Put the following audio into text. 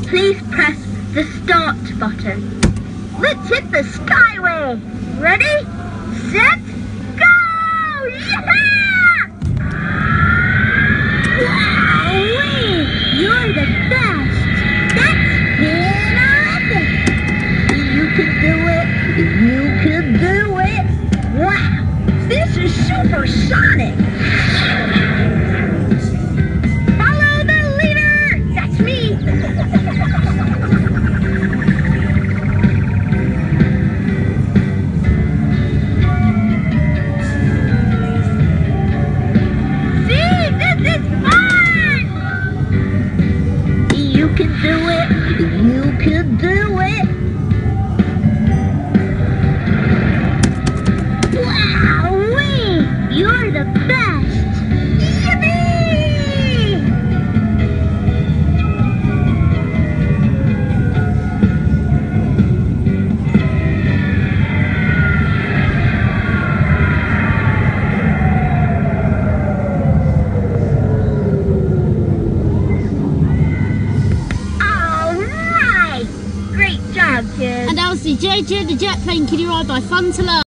Please press the start button. Let's hit the skyway. Ready, set, go! Yeah! Wow, you're the best. That's fantastic. You can do it. You can do it. Wow, this is supersonic. Follow the leader. That's me. You can do it. You can do it. Wow-wee! You're the best. Yippee! Great job, kids. And that was the JJ the Jet Plane Kiddie ride by Fun2learn.